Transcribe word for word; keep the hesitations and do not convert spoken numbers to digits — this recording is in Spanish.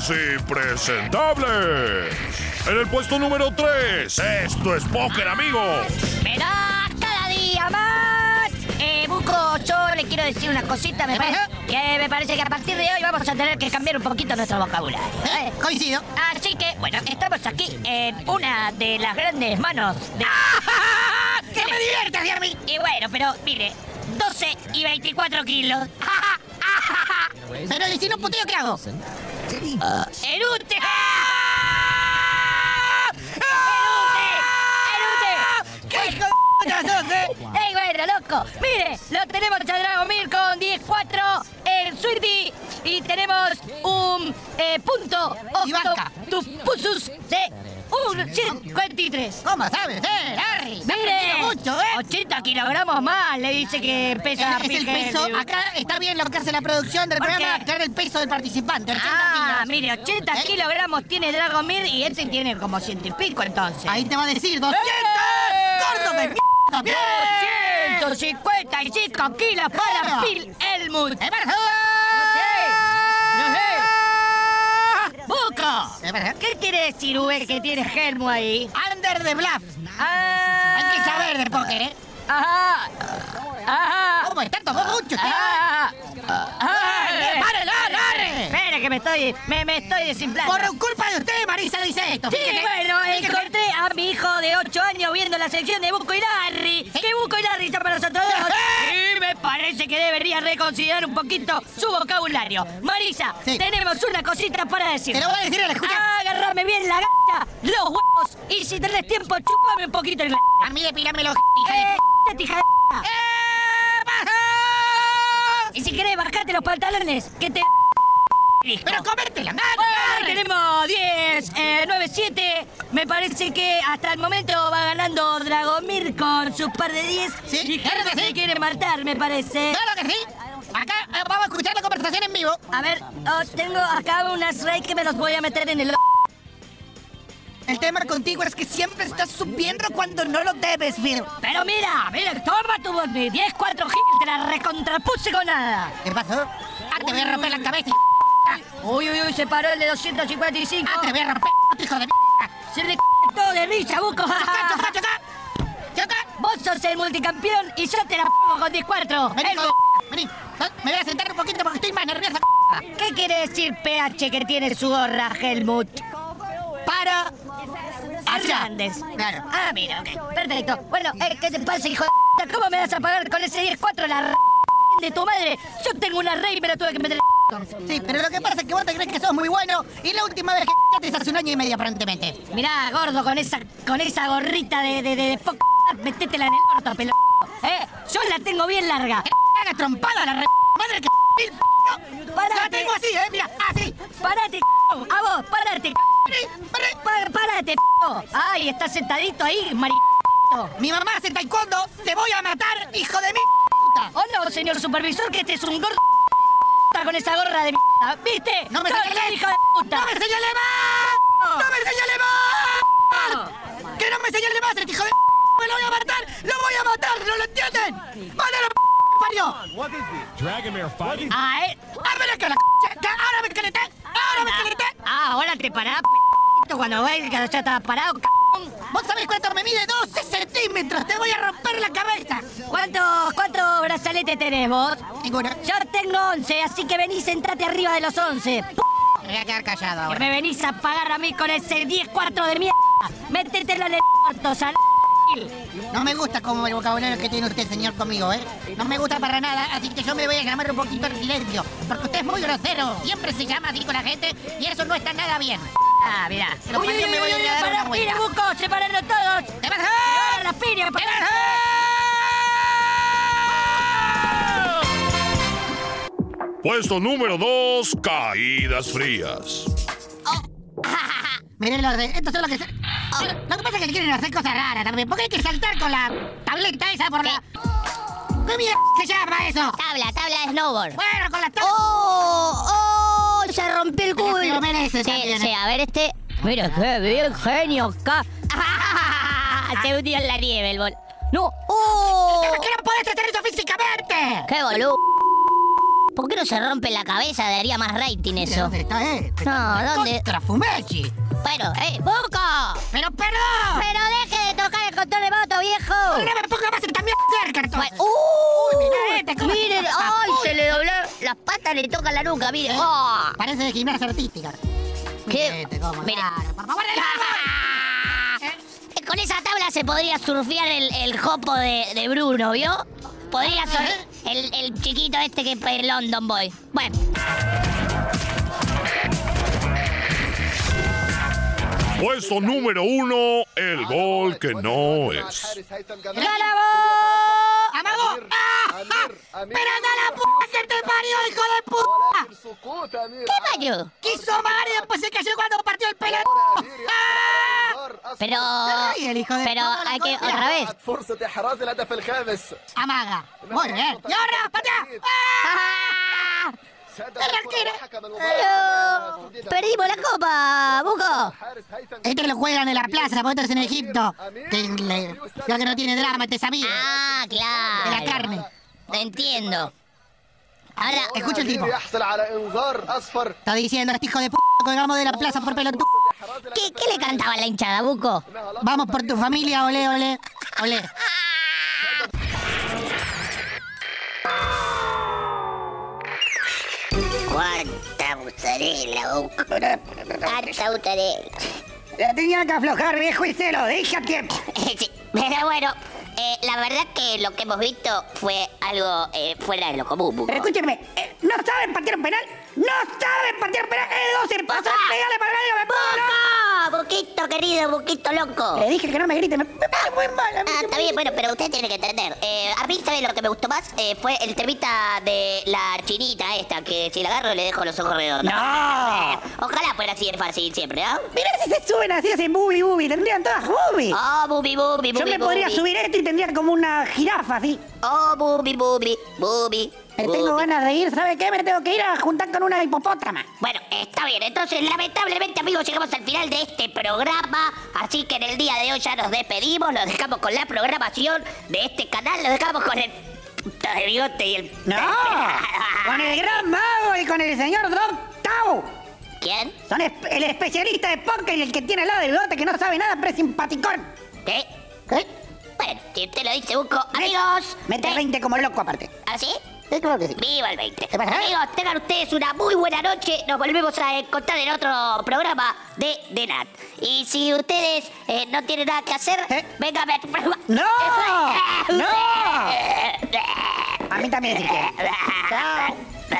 los impresentables. En el puesto número tres, esto es póker, amigos. ¡Verás cada día más! Eh, Buco, yo le quiero decir una cosita. Me parece que, me parece que a partir de hoy vamos a tener que cambiar un poquito nuestro vocabulario. ¿Eh? Coincido. Así que, bueno, estamos aquí en una de las grandes manos de... ¡Que me diviertas, Jeremy! Y bueno, pero mire, doce y veinticuatro kilos. Pero ¿y si no puteo, qué hago? ¡Erute! ¿Qué hijo de puta sos, eh? ¡Ey, bueno, loco! Mire, lo tenemos a Dragomir con diez cuatro en Sweetie. Y tenemos un eh, punto octopusus de un cincuenta y tres. ¿Cómo sabes, eh, Larry? Mire, Mucho, ¿eh? ochenta kilogramos más, le dice que pesa... Es el peso. Acá está bien lo que hace la producción del programa, aclarar el peso del participante. Ah, kilos. mire, ochenta ¿Eh? kilogramos tiene Dragomir y este tiene como ciento y pico, entonces. Ahí te va a decir doscientos. ¡Eh! ¡Gordo de mierda! ¡Bien! ciento cincuenta y cinco kilos para Bueno. Phil Elmut. ¡Es verdad! No sé. ¡Buco! ¿Es verdad? ¿Qué quiere decir, V, que tiene Helmo ahí? Under the bluff. Ah, Hay que saber de póker, ¿eh? Ajá. Ajá. ¿Cómo está? Tomó mucho, tío. Ajá. Ajá. ¡Párale, Larry! Espera que me estoy, me, me estoy desinflando. Por culpa de usted, Marisa dice esto. Sí, fíjese. bueno, Fíjese. encontré a mi hijo de ocho años viendo la sección de Buco y Larry. Que Buco y Larry son para nosotros dos. Y me parece que debería reconsiderar un poquito su vocabulario. Marisa, Sí. tenemos una cosita para decir. Te lo voy a decir a la escucha. Agárrame bien la gacha, los huevos. Y si tenés tiempo, chupame un poquito en la... A mí depílamelo, hija ¡Eh, de... hija de... ¡Eh, baja! Y si querés, bajate los pantalones, que te... Pero comerte la mano, Bueno, Larry. tenemos diez, eh, nueve, siete. Me parece que hasta el momento va ganando Dragomir con su par de diez. Sí, y claro que Gerda se sí. quiere matar, me parece. Claro que sí. Acá eh, vamos a escuchar la conversación en vivo. A ver, oh, tengo acá unas rey que me los voy a meter en el... El tema contigo es que siempre estás subiendo cuando no lo debes, Phil. Pero mira, mira, toma tu diez, cuatro gil, te la recontrapuse con nada. ¿Qué pasó? Ah, te voy a romper la cabeza. Uy, uy, uy, se paró el de doscientos cincuenta y cinco. Ah, te voy a romper, hijo de... Se le todo de risa, Buco. Choca, choca, choca. Choca. Vos sos el multicampeón y yo te la pongo con diez cuatro. Vení, hijo de... Vení. Me voy a sentar un poquito porque estoy más nerviosa. ¿Qué quiere decir P H que tiene su gorra, Helmut? Para... allá. Hernández. Claro. Ah, mira, ok. Perfecto. Bueno, eh, ¿qué te pasa, hijo de p***? ¿Cómo me vas a pagar con ese diez cuatro la r... de tu madre? Yo tengo una rey y me la tuve que meter en el... Sí, pero lo que pasa es que vos te crees que sos muy bueno y la última vez que te es hace un año y medio aparentemente. Mirá, gordo, con esa con esa gorrita de, de, de, de po... metétela en el orto, pelo... ¿Eh? Yo la tengo bien larga. Que haga trompada la re... madre que... Parate. La tengo así, eh, mira, así. ¡Parate, a vos! ¡Parate, Pa- ¡Párate, ¡Ay, estás sentadito ahí, mari... Mi mamá hace taekwondo, te voy a matar, hijo de mi puta. ¡Oh, no, señor supervisor, que este es un gordo con esa gorra de mierda! ¿Viste? No me ¡Sos señales, un hijo de puta! ¡No me señale más! ¡No me señale más! ¡Que no me señale más, este hijo de... ¡Me lo voy a matar! ¡Lo voy a matar! ¿No lo entienden? ¡Vale la p... parió! Dragomir fighting. ¡Ah, eh! ¡Ábrele que la c... que ahora me calenté! ¡Ahora me calenté! ¡Ah, ahora te parás, p***! Cuando ves que ya estaba parado, c***! ¿Vos sabés cuánto me mide? doce centímetros. Te voy a romper la cabeza. ¿Cuántos cuántos brazaletes tenés vos? Ninguno. Yo tengo once, así que vení, sentate arriba de los once. P***, Me voy a quedar callado que ahora. me venís a pagar a mí con ese diez cuatro de mierda. Métetela en el orto, sal... No me gusta como el vocabulario que tiene usted, señor, conmigo, ¿eh? No me gusta para nada, así que yo me voy a llamar un poquito el silencio. Porque usted es muy grosero. Siempre se llama así con la gente y eso no está nada bien. Ah, mirá. Pero Uy, para uy, qué me uy, voy a uy, ir a dar para una las vuelta. piñas, Buco, sepárenlo todos. ¡Te vas a... Separen las piñas, ¡Te para... vas a... Puesto número dos, caídas frías. Miren los de... Estos son los que... se- Lo que pasa es que quieren hacer cosas raras también. Porque hay que saltar con la tableta esa por la... ¿Qué mierda se llama eso? Tabla, tabla de snowboard. Bueno, con la tabla... ¡Oh! ¡Oh! Se rompió el culo. Se lo merece Sí, también, sí, ¿eh? a ver este... Mira, qué bien genio acá. Se hundió en la nieve el bol... ¡No! ¡Oh! ¿Por qué no podés hacer eso físicamente? ¡Qué boludo! ¿Por qué no se rompe la cabeza? Daría más rating eso. ¿Dónde está este? No, ¿dónde? Contra Fumechi. Bueno, ¡eh, Buco! ¡Pero perdón! ¡Pero deje de tocar el control de moto, viejo! No me ponga más esta mierda cerca, entonces. Bueno, ¡uh! Uy, mirá este, cómo Miren, se- ¡ay! Uy. Se le dobló las patas, le toca la nuca, miren. ¡Oh! Parece de gimnasia artística. ¿Qué? Mire este, cómo. Mire. Claro, por favor, el agua. Eh, Con esa tabla se podría surfear el, el jopo de, de Bruno, ¿vio? Podría ser el, el chiquito este que es el London Boy. Bueno. Puesto número uno, el gol que no es. ¡Ganamos! ¡Amago! ¡Ah! ¡Ah! ¡Pero anda la puta que te parió, hijo de puta! ¿Qué fallo? Quiso amar y después se cayó cuando partió el pelo. ¡Ah! Pero... Se ríe el hijo de Pero puta, hay la que... concha. Otra vez. فرصة إحراز الهدف الخامس. Amaga. Muy bien. ¡Y ahora, patea! ¡Ah! Pero... Perdimos la copa, Buco. Este lo juegan en la plaza, porque esto es en Egipto. Que, le- creo que no tiene drama, este es amigo. Ah, claro. De la carne. Entiendo. Ahora, Escucha el tipo. يحصل على إنذار أصفر. Está diciendo, este hijo de p***, colgamos de la plaza por pelotudo. ¿qué, ¿qué le cantaba la hinchada, Buco? Vamos por tu familia, olé, olé, olé. Cuánta mozzarella, Buco. Cuánta mozzarella. La tenía que aflojar, viejo, y se lo dije a tiempo. Sí, pero bueno, eh, la verdad que lo que hemos visto fue algo eh, fuera de lo común, Buco. Pero escúcheme, eh, ¿no saben patear un penal? ¡No saben patear un penal! ¡Eh, dos ir pasan! ¡Pégale para medio, me pongo loco! ¡Buco! Buquito, querido, Buquito loco. Le dije que no me grite, me, me pone muy mal. a mí Ah, que está me- bien, bueno, pero usted tiene que entender. Eh, a mí, ¿sabe lo que me gustó más? Eh, fue el temita de la chinita esta, que si la agarro le dejo los ojos redondos. ¡No! Ojalá fuera así de fácil siempre, ¿no? Mirá si se suben así, hacen bubi bubi, tendrían todas bubi. Oh, bubi, bubi, bubi, Yo me podría bubi. subir esto y tendría como una jirafa así. Oh, bubi, bubi, bubi. Me tengo bubi. ganas de ir, ¿sabe qué? Me tengo que ir a juntar con una hipopótama. Bueno, está bien. Entonces, lamentablemente, amigos, llegamos al final de este programa. Así que en el día de hoy ya nos despedimos. Los dejamos con la programación de este canal. Los dejamos con el puta de bigote y el... ¡No! Con el gran mago y con el señor Doc Tau. ¿Quién? Son es- el especialista de póker y el que tiene al lado del bigote que no sabe nada, pero es simpaticón. ¿Qué? ¿Qué? Bueno, si usted lo dice, Buco. Amigos. Mete de- veinte como loco aparte. ¿Ah, sí? Sí, claro que sí. Viva el veinte. ¿Qué pasa? Amigos, tengan ustedes una muy buena noche. Nos volvemos a encontrar en otro programa de The Nat. Y si ustedes eh, no tienen nada que hacer, ¿Eh? vengan a ver. ¡No! ¡No! A mí también si quieren. Chao.